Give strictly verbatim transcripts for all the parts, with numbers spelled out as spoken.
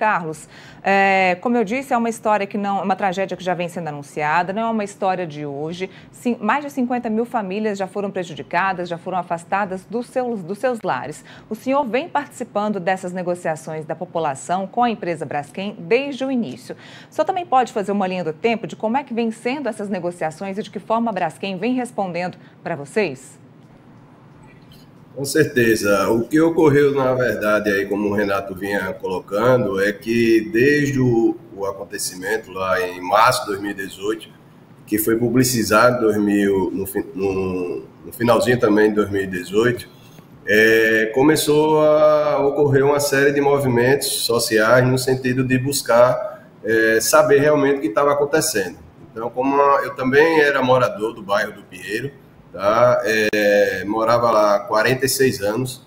Carlos, é, como eu disse, é uma história que não, uma tragédia que já vem sendo anunciada, não é uma história de hoje. Sim, mais de cinquenta mil famílias já foram prejudicadas, já foram afastadas dos seus, dos seus lares. O senhor vem participando dessas negociações da população com a empresa Braskem desde o início. O senhor também pode fazer uma linha do tempo de como é que vem sendo essas negociações e de que forma a Braskem vem respondendo para vocês? Com certeza. O que ocorreu, na verdade, aí, como o Renato vinha colocando, é que desde o, o acontecimento lá em março de dois mil e dezoito, que foi publicizado dois mil, no, no, no finalzinho também de dois mil e dezoito, é, começou a ocorrer uma série de movimentos sociais no sentido de buscar é, saber realmente o que estava acontecendo. Então, como eu também era morador do bairro do Pinheiro, tá? É, morava lá há quarenta e seis anos,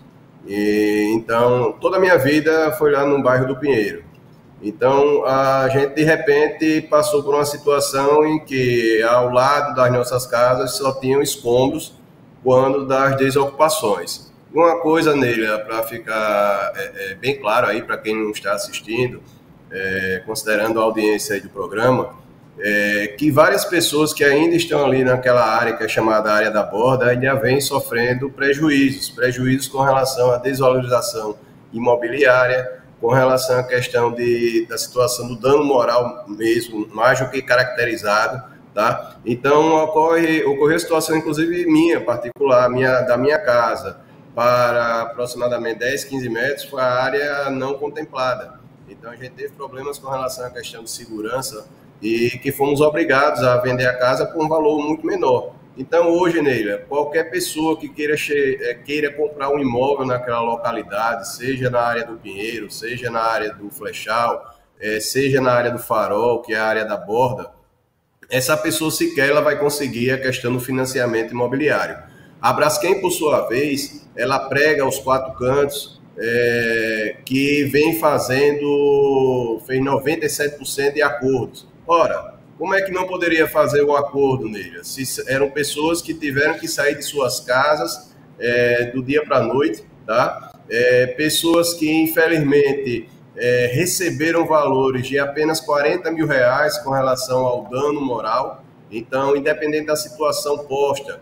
e então toda a minha vida foi lá no bairro do Pinheiro. Então a gente de repente passou por uma situação em que ao lado das nossas casas só tinham escombros quando das desocupações. Uma coisa nele, para ficar é, é, bem claro aí para quem não está assistindo, é, considerando a audiência aí do programa, É, que várias pessoas que ainda estão ali naquela área que é chamada área da borda ainda vêm sofrendo prejuízos, prejuízos com relação à desvalorização imobiliária, com relação à questão de, da situação do dano moral mesmo, mais do que caracterizado, tá? Então, ocorre, ocorreu a situação, inclusive minha, particular, minha, da minha casa, para aproximadamente dez, quinze metros, foi a área não contemplada. Então, a gente teve problemas com relação à questão de segurança, e que fomos obrigados a vender a casa por um valor muito menor. Então, hoje, Neila, qualquer pessoa que queira, queira comprar um imóvel naquela localidade, seja na área do Pinheiro, seja na área do Flechal, seja na área do Farol, que é a área da borda, essa pessoa sequer ela vai conseguir a questão do financiamento imobiliário. A Braskem, por sua vez, ela prega aos quatro cantos, é, que vem fazendo, fez noventa e sete por cento de acordos. Ora, como é que não poderia fazer o acordo nele? Se eram pessoas que tiveram que sair de suas casas é, do dia para a noite, tá? É, pessoas que, infelizmente, é, receberam valores de apenas quarenta mil reais com relação ao dano moral. Então, independente da situação posta,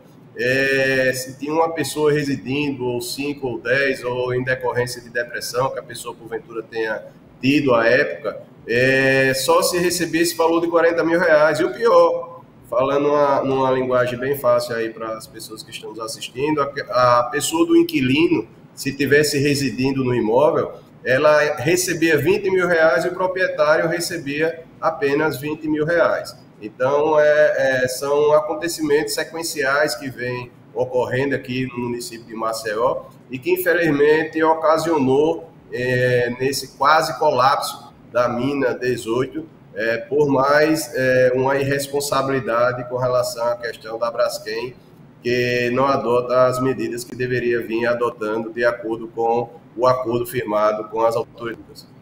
é, se tinha uma pessoa residindo, ou cinco, ou dez, ou em decorrência de depressão, que a pessoa, porventura, tenha tido à época, é, só se receber esse valor de quarenta mil reais. E o pior, falando uma, numa linguagem bem fácil aí para as pessoas que estão nos assistindo, a, a pessoa do inquilino, se tivesse residindo no imóvel, ela recebia vinte mil reais e o proprietário recebia apenas vinte mil reais. Então, é, é, são acontecimentos sequenciais que vêm ocorrendo aqui no município de Maceió e que, infelizmente, ocasionou é, nesse quase colapso da mina dezoito, é, por mais é, uma irresponsabilidade com relação à questão da Braskem, que não adota as medidas que deveria vir adotando de acordo com o acordo firmado com as autoridades.